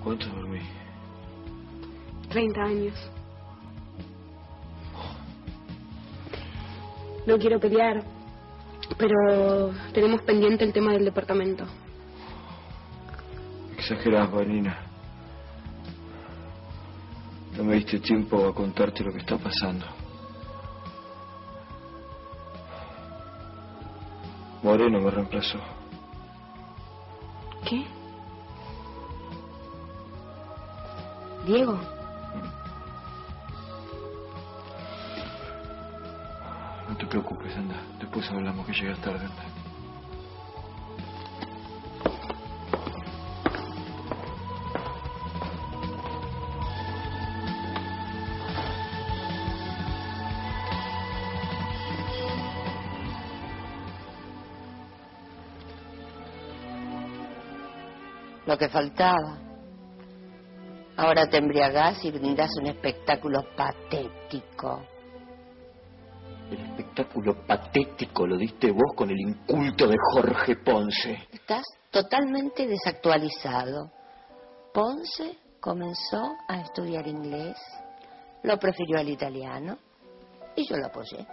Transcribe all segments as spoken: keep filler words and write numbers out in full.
¿Cuánto dormí? Treinta años. No quiero pelear, pero tenemos pendiente el tema del departamento. Exagerás, Vanina. No me diste tiempo a contarte lo que está pasando. Moreno me reemplazó. ¿Qué? Diego. No te preocupes, anda. Después hablamos, que llegas tarde, anda. Lo que faltaba. Ahora te embriagás y brindás un espectáculo patético. El espectáculo patético lo diste vos con el inculto de Jorge Ponce. Estás totalmente desactualizado. Ponce comenzó a estudiar inglés, lo prefirió al italiano y yo lo apoyé.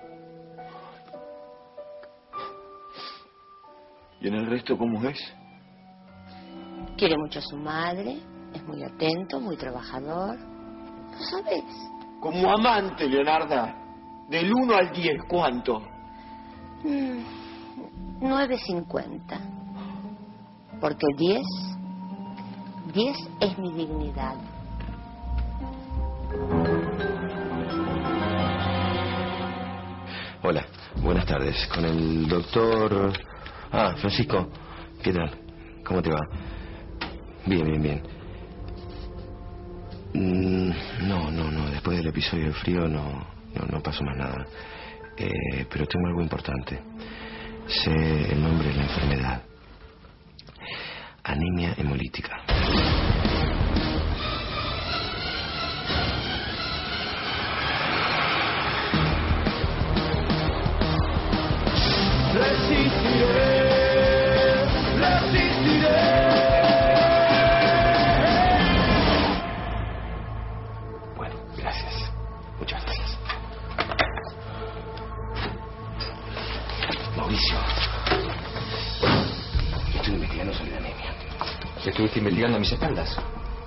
¿Y en el resto cómo es? Quiere mucho a su madre, es muy atento, muy trabajador. ¿Lo sabes? Como amante, Leonarda. Del uno al diez, ¿cuánto? Mm, nueve cincuenta. Porque diez, diez es mi dignidad. Hola, buenas tardes. Con el doctor... Ah, Francisco, ¿qué tal? ¿Cómo te va? Bien, bien, bien. Mm, no, no, no, después del episodio del frío no, no, no pasó más nada. Eh, pero tengo algo importante. Sé el nombre de la enfermedad. Anemia hemolítica. Resistiré, resistiré. Bueno, gracias. Muchas gracias. Mauricio, estoy investigando sobre la anemia. ¿Qué estuviste investigando a mis espaldas?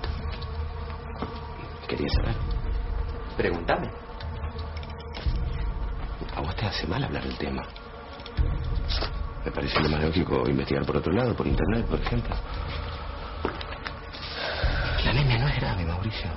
Quería saber. Pregúntame. ¿A vos te hace mal hablar del tema? Me parece lo más lógico investigar por otro lado, por internet, por ejemplo. La anemia no es grave, Mauricio.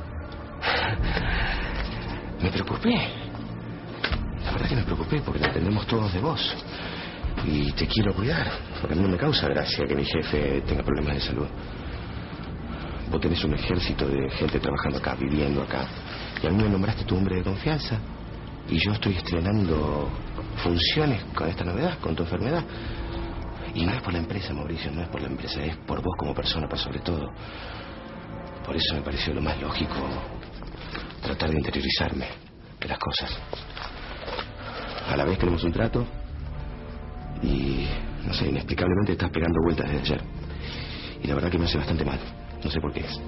Me preocupé. La verdad que me preocupé porque dependemos todos de vos. Y te quiero cuidar, porque a mí no me causa gracia que mi jefe tenga problemas de salud. Vos tenés un ejército de gente trabajando acá, viviendo acá. Y a mí me nombraste tu hombre de confianza. Y yo estoy estrenando funciones con esta novedad, con tu enfermedad. Y no es por la empresa, Mauricio, no es por la empresa, es por vos como persona, por sobre todo. Por eso me pareció lo más lógico tratar de interiorizarme de las cosas. A la vez tenemos un trato y, no sé, inexplicablemente estás pegando vueltas desde ayer. Y la verdad que me hace bastante mal. No sé por qué es.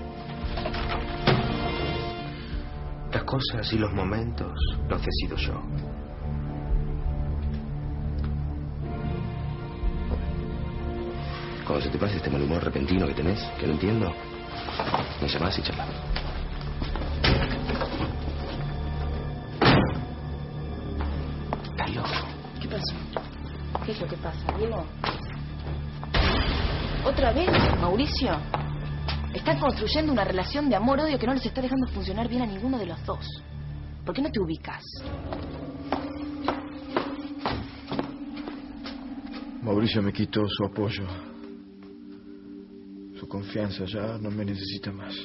Las cosas y los momentos los decido yo. Cuando se te pase este mal humor repentino que tenés, que no entiendo, me llamás y charlamos. Estás loco. ¿Qué pasó? ¿Qué es lo que pasa, Diego? ¿Otra vez, Mauricio? Están construyendo una relación de amor-odio que no les está dejando funcionar bien a ninguno de los dos. ¿Por qué no te ubicas? Mauricio me quitó su apoyo. Su confianza, ya no me necesita más.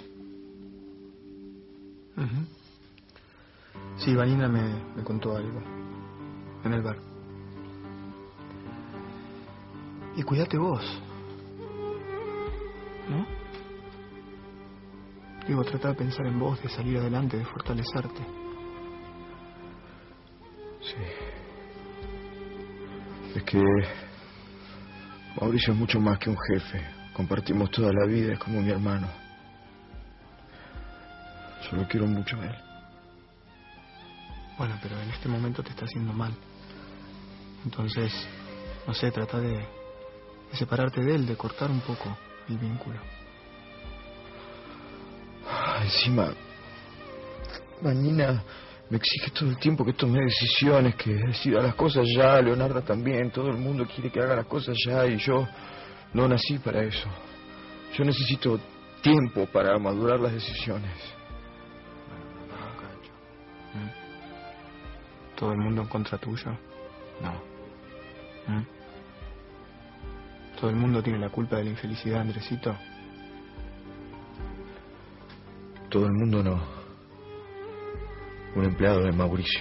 Uh-huh. Sí, Vanina me, me contó algo. En el bar. Y cuídate vos. ¿No? Digo, trata de pensar en vos, de salir adelante, de fortalecerte. Sí. Es que Mauricio es mucho más que un jefe. Compartimos toda la vida, es como mi hermano. Yo lo quiero mucho a él. Bueno, pero en este momento te está haciendo mal. Entonces, no sé, trata de, de separarte de él, de cortar un poco el vínculo. Encima, Vanina me exige todo el tiempo que tome decisiones, que decida las cosas ya, Leonardo también, todo el mundo quiere que haga las cosas ya y yo no nací para eso. Yo necesito tiempo para madurar las decisiones. Bueno, no, no, cacho. ¿Mm? ¿Todo el mundo en contra tuyo? No. ¿Mm? ¿Todo el mundo tiene la culpa de la infelicidad, Andresito? Todo el mundo no. Un empleado de Mauricio.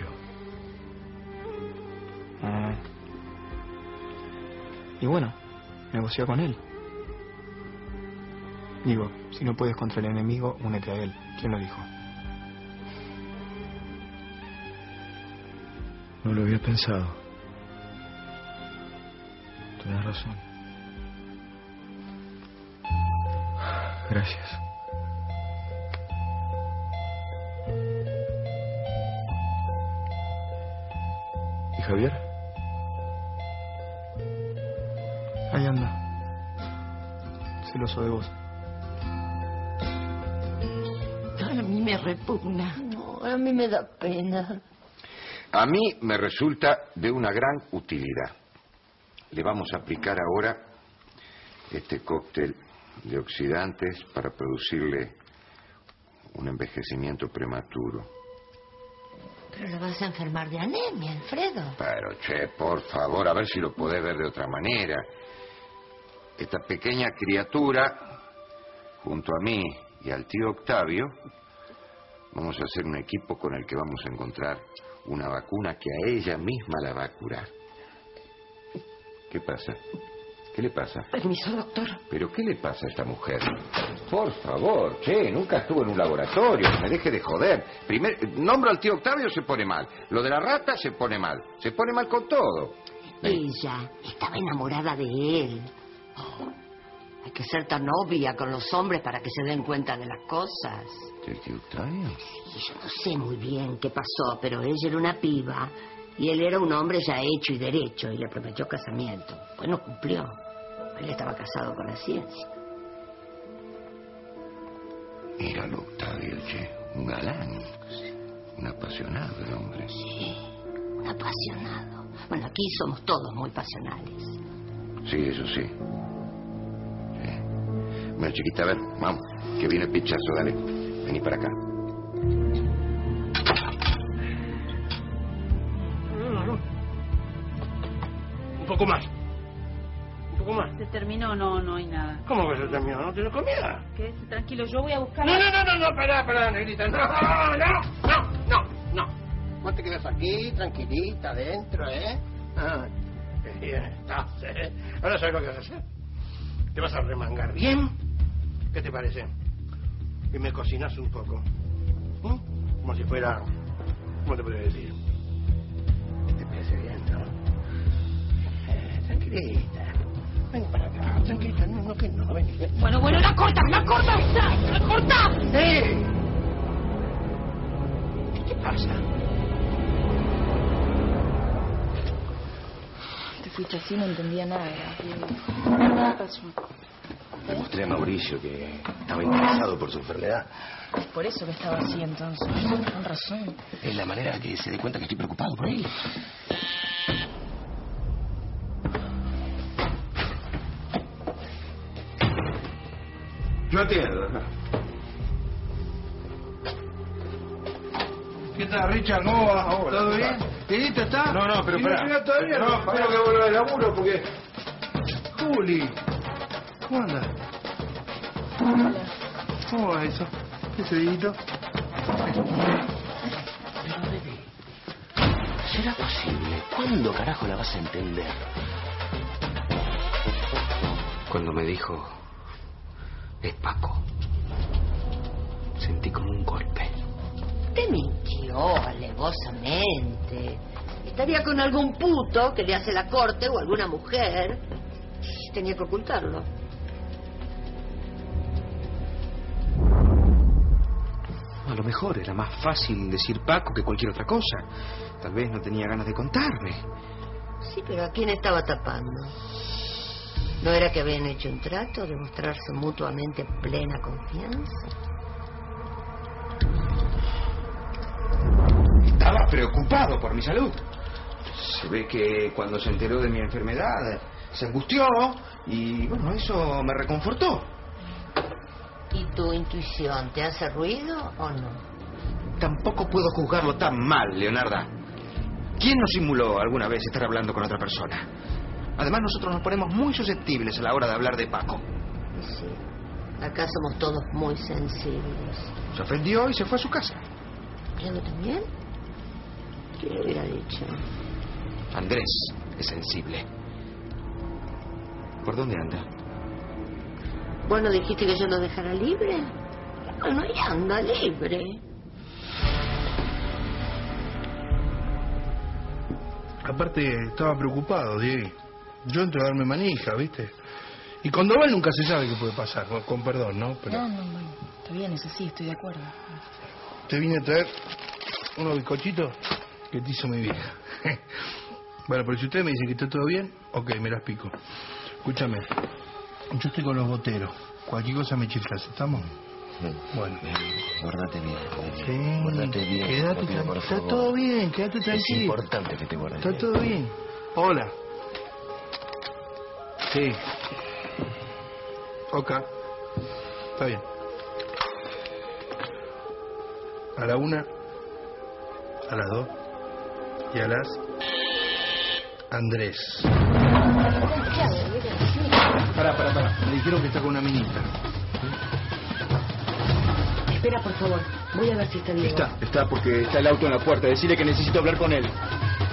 Ah. Y bueno, negocia con él. Digo, si no puedes contra el enemigo, únete a él. ¿Quién lo dijo? No lo había pensado. Tienes razón. Gracias. ¿Y Javier? Ahí anda. Celoso de vos. A mí me repugna. No, a mí me da pena. A mí me resulta de una gran utilidad. Le vamos a aplicar ahora este cóctel de oxidantes para producirle un envejecimiento prematuro. Pero lo vas a enfermar de anemia, Alfredo. Pero, che, por favor, a ver si lo podés ver de otra manera. Esta pequeña criatura, junto a mí y al tío Octavio, vamos a hacer un equipo con el que vamos a encontrar una vacuna que a ella misma la va a curar. ¿Qué pasa? ¿Qué le pasa? Permiso, doctor. ¿Pero qué le pasa a esta mujer? Por favor, che, nunca estuvo en un laboratorio, me deje de joder. Primero, nombro al tío Octavio, se pone mal. Lo de la rata se pone mal. Se pone mal con todo. Ella estaba enamorada de él. Oh, hay que ser tan obvia con los hombres para que se den cuenta de las cosas. ¿El tío Octavio? Y yo no sé muy bien qué pasó, pero ella era una piba y él era un hombre ya hecho y derecho y le prometió casamiento. Pues no cumplió. Él estaba casado con la ciencia. Míralo, Octavio, che, un galán. Un apasionado el hombre. Sí, un apasionado. Bueno, aquí somos todos muy pasionales. Sí, eso sí. Sí. Bueno, chiquita, a ver, vamos, que viene el pichazo, dale. Vení para acá. Un poco más. Un poco más. Se terminó, no, no hay nada. ¿Cómo que se terminó? ¿No tiene comida? Quédese tranquilo, yo voy a buscar... No, no, no, no, no, pará, pará, negrita. No, no, no, no, no. Vos te quedas aquí, tranquilita, adentro, ¿eh? Ah, qué bien estás, ¿eh? Ahora sabes lo que vas a hacer. Te vas a remangar bien. ¿Qué te parece? Y me cocinas un poco. ¿Mm? Como si fuera... ¿Cómo te podría decir? ¿Te parece bien, no? Eh, tranquilita. Ven para acá, tranquilita. No, no, que no. Ven, ven. Bueno, bueno, la corta, la corta, la corta. ¡Sí! ¿Qué pasa? Te fuiste así, no entendía nada. Nada pasó. Le mostré a Mauricio que estaba interesado por su enfermedad. Es por eso que estaba así entonces. Con razón. Es la manera que se dé cuenta que estoy preocupado por él. Yo atiendo. ¿Qué tal, Richard? ¿Cómo va? ¿Todo bien? ¿Listo está? No, no, pero ¿Y no pará. llega todavía? No, espero que vuelva de laburo porque... Juli, ¿cómo andas? Hola. ¿Cómo va eso? ¿Qué sedito? Pero, bebé, ¿será posible? ¿Cuándo carajo la vas a entender? Cuando me dijo... es Paco. Sentí como un golpe. Te mintió alevosamente. Estaría con algún puto que le hace la corte o alguna mujer. Tenía que ocultarlo. A lo mejor era más fácil decir Paco que cualquier otra cosa. Tal vez no tenía ganas de contarme. Sí, pero ¿a quién estaba tapando? ¿No era que habían hecho un trato de mostrarse mutuamente plena confianza? Estaba preocupado por mi salud. Se ve que cuando se enteró de mi enfermedad se angustió y, bueno, eso me reconfortó. ¿Y tu intuición te hace ruido o no? Tampoco puedo juzgarlo tan mal, Leonarda. ¿Quién nos simuló alguna vez estar hablando con otra persona? Además, nosotros nos ponemos muy susceptibles a la hora de hablar de Paco. Sí, acá somos todos muy sensibles. Se ofendió y se fue a su casa. ¿Yo también? ¿Quién lo hubiera dicho? Andrés es sensible. ¿Por dónde anda? ¿Vos no dijiste que yo lo dejara libre? Bueno, y anda libre. Aparte, estaba preocupado, Diego. Yo entro a darme manija, ¿viste? Y cuando va nunca se sabe qué puede pasar, con, con perdón, ¿no? Pero No, no, no. Está bien, eso sí, estoy de acuerdo. te vine a traer unos bizcochitos que te hizo mi vieja. Bueno, pero si ustedes me dicen que está todo bien, ok, me las pico. Escúchame, yo estoy con los boteros. Cualquier cosa me chiflas, ¿estamos? Bueno. Guárdate bien. Sí, Guárdate bien. Quédate tranquilo. Está todo bien, quédate tranquilo. Es importante que te guardes. Está todo bien. Hola. Sí. Ok. Está bien. A la una, a las dos y a las... Andrés. Pará, pará, pará. Me dijeron que está con una minita. Espera, por favor. Voy a ver si está bien. Está, está, porque está el auto en la puerta. Decirle que necesito hablar con él.